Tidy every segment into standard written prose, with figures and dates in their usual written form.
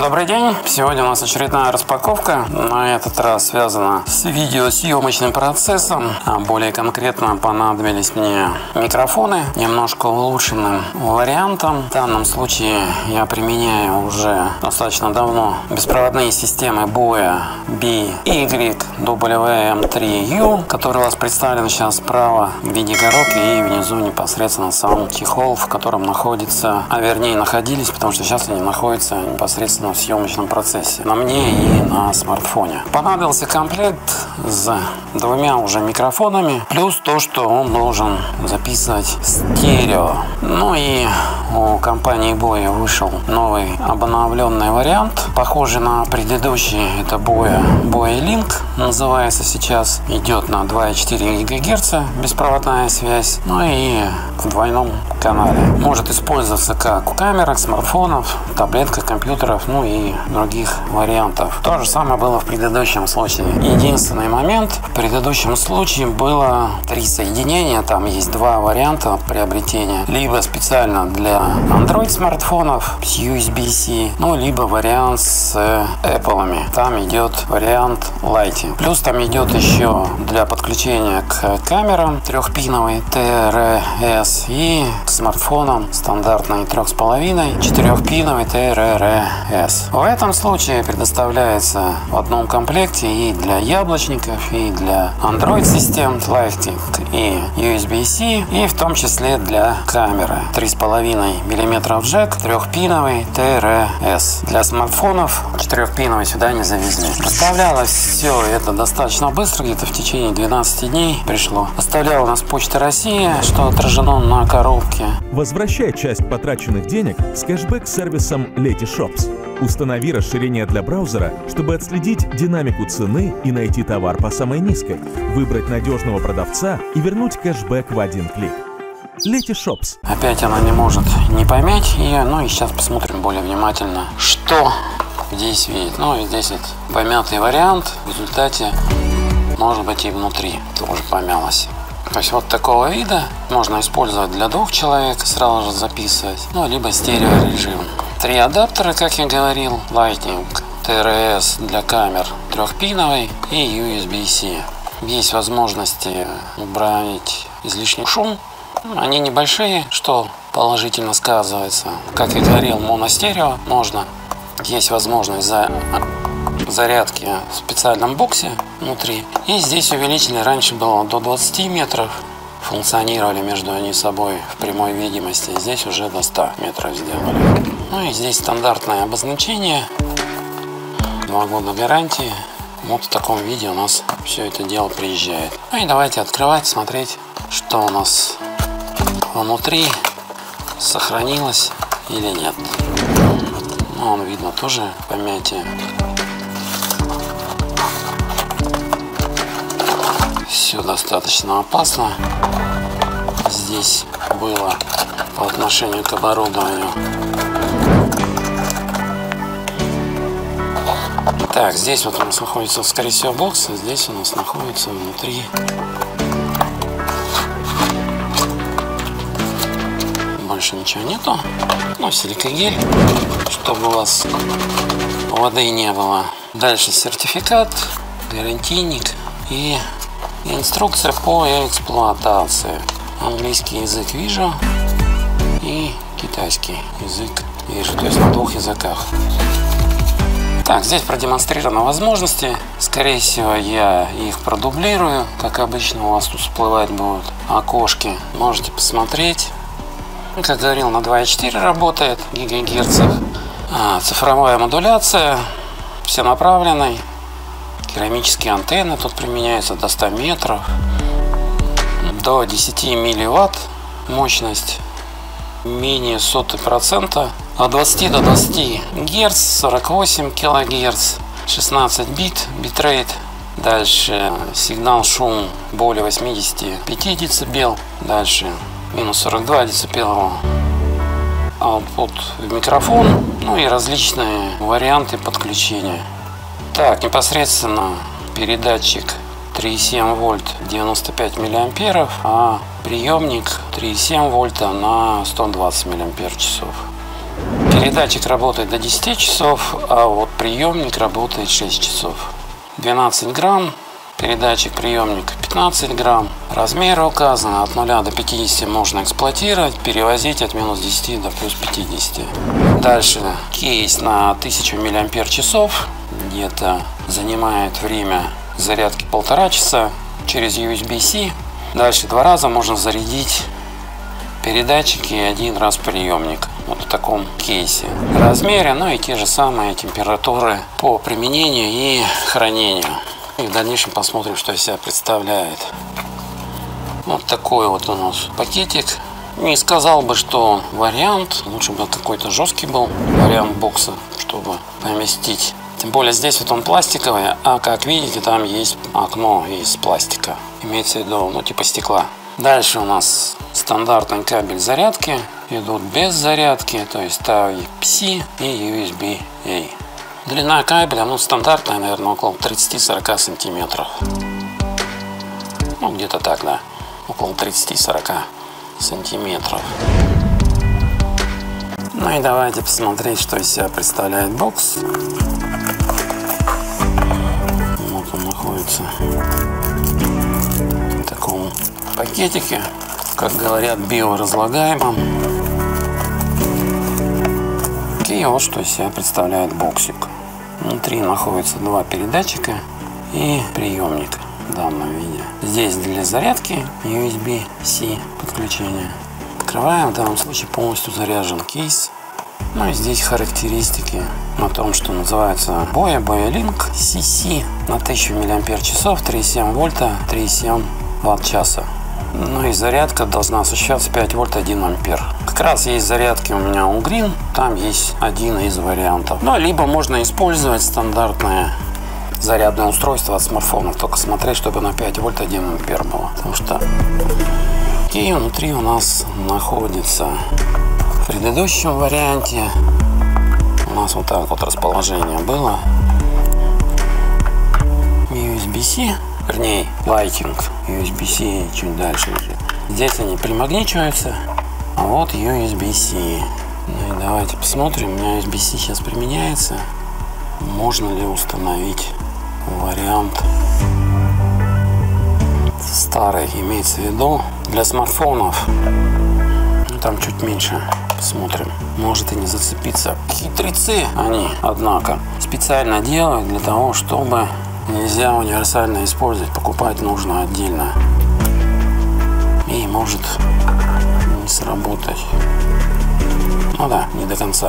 Добрый день! Сегодня у нас очередная распаковка. На этот раз связана с видеосъемочным процессом. Более конкретно понадобились мне микрофоны немножко улучшенным вариантом. В данном случае я применяю уже достаточно давно беспроводные системы Boya BYWM3U, которые у вас представлены сейчас справа в виде коробки, и внизу непосредственно сам чехол, в котором находится, вернее находились, потому что сейчас они находятся непосредственно в съемочном процессе на мне и на смартфоне. Понадобился комплект с двумя уже микрофонами, плюс то, что он должен записывать стерео. Ну и у компании Boya вышел новый обновленный вариант, похожий на предыдущий. Это Boya Link называется сейчас. Идет на 2,4 ГГц беспроводная связь, ну и в двойном канале. Может использоваться как в камерах, смартфонов, таблетках, компьютеров, ну и других вариантов. То же самое было в предыдущем случае. Единственный момент: в предыдущем случае было 3 соединения. Там есть 2 варианта приобретения. Либо специально для Android смартфонов с USB-C, ну либо вариант с Apple. Там идет вариант Lighting. Плюс там идет еще для подключения к камерам трехпиновый TRS и к смартфонам стандартный 3,5 4-пиновый TRS. В этом случае предоставляется в одном комплекте и для яблочников, и для Android систем Lighting, и USB-C, и в том числе для камеры 3,5 мм джек, 3-пиновый TRS. Для смартфонов 4-пиновый сюда не завезли. Доставлялось все это достаточно быстро, где-то в течение 12 дней пришло. Доставляла нас Почта России, что отражено на коробке. Возвращай часть потраченных денег с кэшбэк-сервисом Letyshops. Установи расширение для браузера, чтобы отследить динамику цены и найти товар по самой низкой, выбрать надежного продавца и вернуть кэшбэк в один клик. Letyshops. Опять она не может не помять ее. Ну и сейчас посмотрим более внимательно, что здесь видит. Ну и здесь вот помятый вариант. В результате, может быть, и внутри тоже помялось. То есть вот такого вида можно использовать для 2 человек, сразу же записывать, ну либо стереорежим. 3 адаптера, как я говорил: Lighting, TRS для камер 3-пиновый и USB-C. Есть возможности убрать излишний шум. Они небольшие, что положительно сказывается. Как я говорил, моностерео можно. Есть возможность зарядки в специальном боксе внутри. И здесь увеличили, раньше было до 20 метров. Функционировали между они собой в прямой видимости. Здесь уже до 100 метров сделали. Ну и здесь стандартное обозначение. 2 года гарантии. Вот в таком виде у нас все это дело приезжает. Ну и давайте открывать, смотреть, что у нас внутри, сохранилось или нет. Ну, он видно тоже помятие. Все достаточно опасно здесь было по отношению к оборудованию. Так, здесь вот у нас находится, скорее всего, бокс, а здесь у нас находится внутри больше ничего нету. Ну, силикагель, чтобы у вас воды не было. Дальше сертификат, гарантийник и инструкция по эксплуатации. Английский язык вижу и китайский язык вижу, то есть на 2 языках. Так, здесь продемонстрированы возможности. Скорее всего, я их продублирую. Как обычно, у вас тут всплывать будут окошки. Можете посмотреть. Как говорил, на 2,4 работает ГГц. Цифровая модуляция, всенаправленный. Керамические антенны тут применяются до 100 метров. До 10 милливатт мощность. Менее 0,01%. От 20 до 20 Гц, 48 кГц, 16 битрейт. Дальше сигнал шум более 85 дБ. Дальше минус 42 дБ. Output в микрофон. Ну и различные варианты подключения. Так, непосредственно передатчик 3,7 вольт 95 миллиамперов, а приемник 3,7 вольта на 120 миллиампер часов. Передатчик работает до 10 часов, а вот приемник работает 6 часов. 12 грамм. Передатчик, приемник 15 грамм. Размеры указаны от 0 до 50 можно эксплуатировать, перевозить от минус 10 до плюс 50. Дальше кейс на 1000 мАч. Где-то занимает время зарядки 1,5 часа через USB-C. Дальше 2 раза можно зарядить передатчики и 1 раз приемник. Вот в таком кейсе. Размеры, ну и те же самые температуры по применению и хранению. И в дальнейшем посмотрим, что из себя представляет. Вот такой вот у нас пакетик. Не сказал бы, что вариант. Лучше бы какой-то жесткий был вариант бокса, чтобы поместить. Тем более здесь вот он пластиковый, а как видите, там есть окно из пластика. Имеется в виду, ну типа стекла. Дальше у нас стандартный кабель зарядки. Идут без зарядки, то есть Type-C и USB-A. Длина кабеля, ну, стандартная, наверное, около 30-40 сантиметров. Ну, где-то так, да. Около 30-40 сантиметров. Ну и давайте посмотреть, что из себя представляет бокс. Вот он находится в таком пакетике, как говорят, биоразлагаемом. И вот что из себя представляет боксик. Внутри находится 2 передатчика и приемник в данном виде. Здесь для зарядки USB-C подключения. Открываем, в данном случае полностью заряжен кейс. Ну и здесь характеристики о том, что называется BoyaLink CC на 1000 мАч, 3,7 вольта, 3,7 Вт-часа. Ну и зарядка должна осуществляться 5 вольт 1 ампер. Как раз есть зарядки у меня у Green, там есть один из вариантов. Ну, либо можно использовать стандартное зарядное устройство от смартфонов, только смотреть, чтобы на 5 вольт 1 ампер было. Потому что и внутри у нас находится в предыдущем варианте. У нас вот так вот расположение было. USB-C. Вернее, Lighting USB-C чуть дальше лежит. Здесь они примагничиваются, а вот USB-C. Ну и давайте посмотрим. У меня USB-C сейчас применяется. Можно ли установить вариант старый, имеется в виду для смартфонов. Ну, там чуть меньше. Посмотрим. Может и не зацепиться. Хитрецы они, однако, специально делают для того, чтобы нельзя универсально использовать, покупать нужно отдельно. И может не сработать. Ну да, не до конца.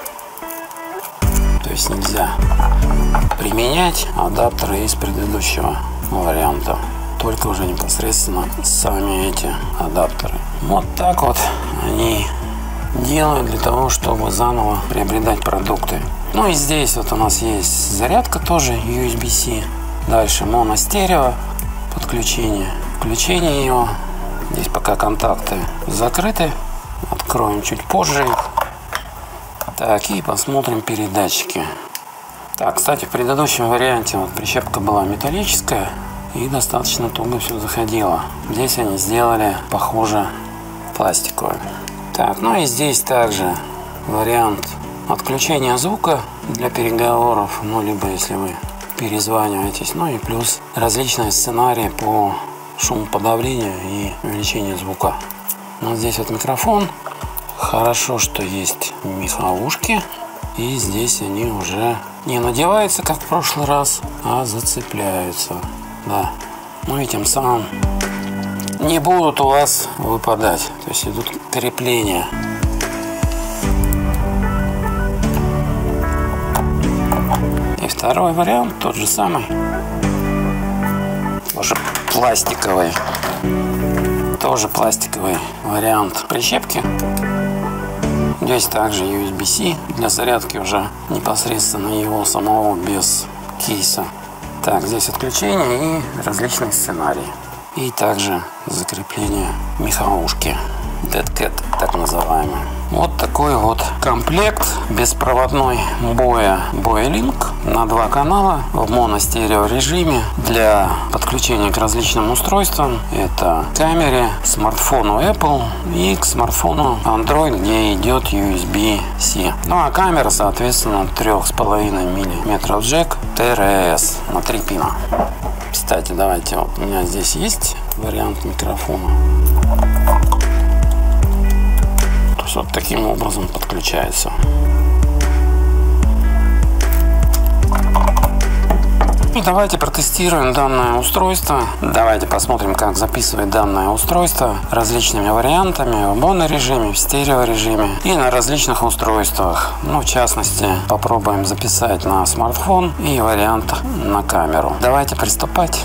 То есть нельзя применять адаптеры из предыдущего варианта. Только уже непосредственно сами эти адаптеры. Вот так вот они делают для того, чтобы заново приобретать продукты. Ну и здесь вот у нас есть зарядка тоже USB-C. Дальше моно-стерео подключение. Включение его. Здесь пока контакты закрыты. Откроем чуть позже их. Так, и посмотрим передатчики. Так, кстати, в предыдущем варианте вот прищепка была металлическая и достаточно туго все заходило. Здесь они сделали, похоже, пластиковую. Так, ну и здесь также вариант отключения звука для переговоров, ну, либо если вы перезваниваетесь, ну и плюс различные сценарии по шумоподавлению и увеличению звука. Вот здесь вот микрофон. Хорошо, что есть меховушки. И здесь они уже не надеваются, как в прошлый раз, а зацепляются. Да. Ну и тем самым не будут у вас выпадать. То есть идут крепления. И второй вариант тот же самый. Тоже пластиковый. Тоже пластиковый вариант прищепки. Здесь также USB-C для зарядки уже непосредственно его самого без кейса. Так, здесь отключение и различные сценарии. И также закрепление меховушки. Dead Cat, так называемый. Вот такой вот комплект беспроводной Boya Link на 2 канала в моностерео режиме для подключения к различным устройствам. Это к камере, смартфону Apple и к смартфону Android, где идет USB-C. Ну а камера, соответственно, 3,5 мм джек TRS на 3 пина. Кстати, давайте, вот у меня здесь есть вариант микрофона. То есть вот таким образом подключается. И давайте протестируем данное устройство. Давайте посмотрим, как записывает данное устройство различными вариантами в монорежиме, в стереорежиме и на различных устройствах. Ну, в частности, попробуем записать на смартфон и вариант на камеру. Давайте приступать.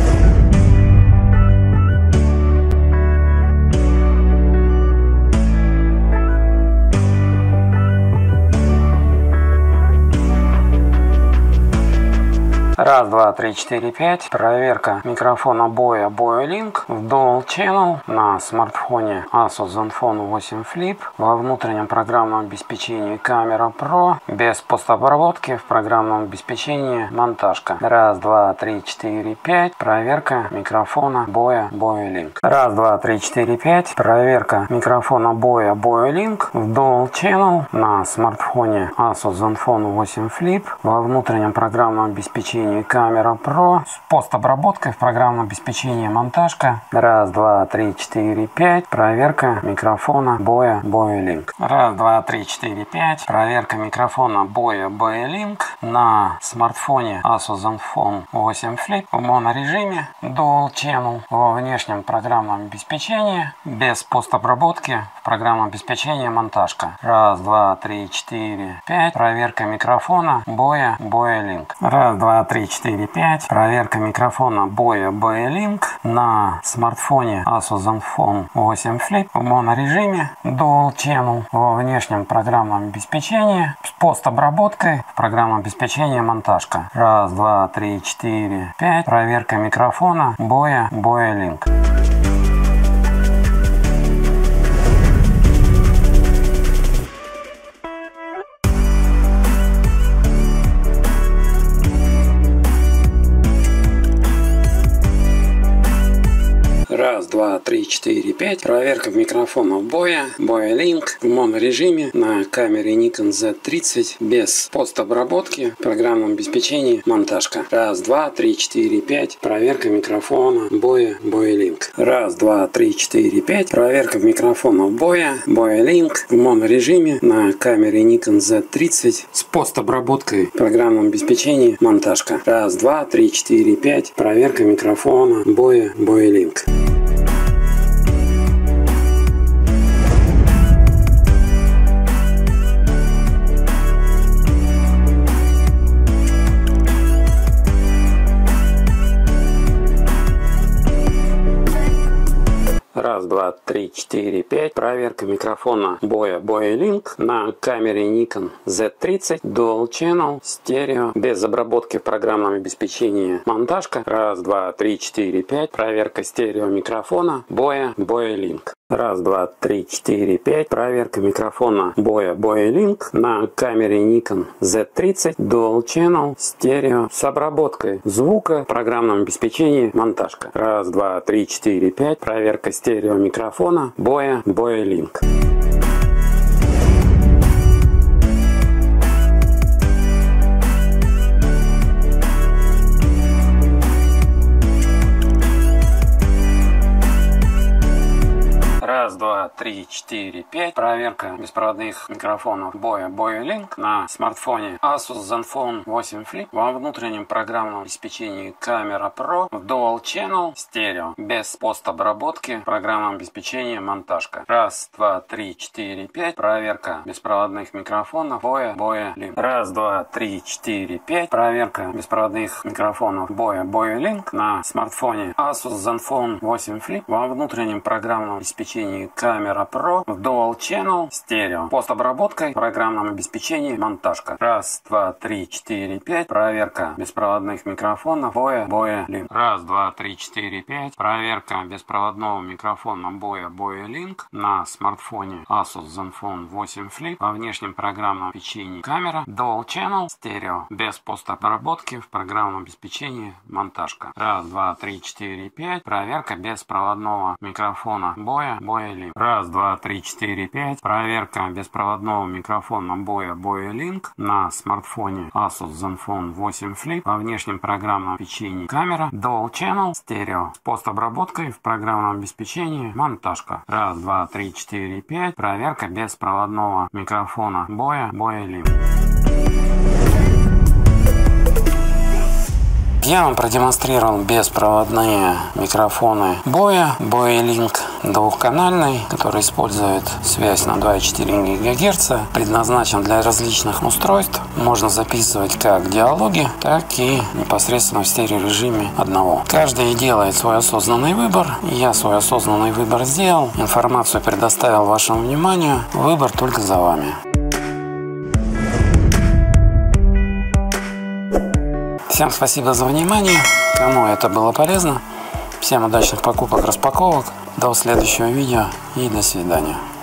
Раз, два, три, четыре, пять. Проверка микрофона Boya Link в Dual Channel на смартфоне Asus Zenfone 8 Flip во внутреннем программном обеспечении Camera Pro без постобработки в программном обеспечении монтажка. Раз, два, три, четыре, пять. Проверка микрофона Boya Link. Раз, два, три, четыре, пять. Проверка микрофона Boya Link в Dual Channel на смартфоне Asus Zenfone 8 Flip во внутреннем программном обеспечении Camera Pro с постобработкой в программном обеспечении монтажка. Раз, два, три, четыре, пять. Проверка микрофона Boya Link. Раз, два, три, четыре, пять. Проверка микрофона Boya Link на смартфоне Asus Zenfone 8 Flip в монорежиме Dual Channel во внешнем программном обеспечении без постобработки в программном обеспечении монтажка. Раз, два, три, четыре, пять. Проверка микрофона Boya Link. Раз, два, три, 4, 5. Проверка микрофона Boya Link на смартфоне Asus Zenfone 8 Flip в монорежиме Dual Channel во внешнем программном обеспечении с постобработкой в программном обеспечении монтажка. Раз, два, три, четыре, пять. Проверка микрофона Boya Link. Раз, два, три, четыре, пять. Проверка микрофона Boya Link в монорежиме на камере Nikon Z30 без постобработки в программном обеспечении монтажка. Раз, два, три, четыре, пять. Проверка микрофона Boya Link. Раз, два, три, четыре, пять. Проверка микрофона Boya Link в монорежиме на камере Nikon Z30 с постобработкой в программном обеспечении монтажка. Раз, два, три, четыре, пять. Проверка микрофона Boya Link. Раз, два, три, четыре, пять. Проверка микрофона Boya Link на камере Nikon Z30 Dual Channel стерео без обработки в программном обеспечении монтажка. Раз, два, три, четыре, пять. Проверка стерео микрофона Boya Link. Раз, два, три, четыре, пять. Проверка микрофона Boya Link на камере Nikon Z30 Dual Channel стерео с обработкой звука в программном обеспечении монтажка. Раз, два, три, четыре, пять. Проверка стерео микрофона Boya Link. Раз, два, три, четыре, пять. Проверка беспроводных микрофонов Boya Link на смартфоне Asus Zenfone 8 Flip во внутреннем программном обеспечении Camera Pro в Dual Channel стерео без постобработки в программном обеспечении монтажка. Раз, два, три, четыре, пять. Проверка беспроводных микрофонов Boya Link. Раз, два, три, четыре, пять. Проверка беспроводных микрофонов Boya Link на смартфоне Asus Zenfone 8 Flip во внутреннем программном обеспечении Camera Астра Pro в Dual Channel стерео. Постобработкой, программном обеспечении, монтажка. Раз, два, три, четыре, пять. Проверка беспроводных микрофонов Boya Link. Раз, два, три, четыре, пять. Проверка беспроводного микрофона Boya Link на смартфоне Asus Zenfone 8 Flip. Во внешнем программном обеспечении камера. Dual Channel стерео. Без постобработки в программном обеспечении монтажка. Раз, два, три, четыре, пять. Проверка беспроводного микрофона Boya Link. Раз, два, три, четыре, пять. Проверка беспроводного микрофона Boya Link на смартфоне Asus Zenfone 8 Flip. Во внешнем программном обеспечении камера. Dual Channel стерео. С постобработкой в программном обеспечении монтажка. Раз, два, три, четыре, пять. Проверка беспроводного микрофона Boya Link. Я вам продемонстрировал беспроводные микрофоны Boya Link двухканальный, который использует связь на 2,4 ГГц, предназначен для различных устройств. Можно записывать как диалоги, так и непосредственно в стереорежиме одного. Каждый делает свой осознанный выбор. Я свой осознанный выбор сделал, информацию предоставил вашему вниманию. Выбор только за вами. Всем спасибо за внимание. Кому это было полезно, всем удачных покупок, распаковок. До следующего видео и до свидания.